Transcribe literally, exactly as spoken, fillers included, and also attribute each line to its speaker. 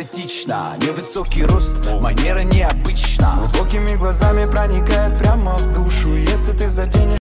Speaker 1: симпатична. Невысокий рост, манера необычна.
Speaker 2: Глубокими глазами проникает прямо в душу. Если ты заденешь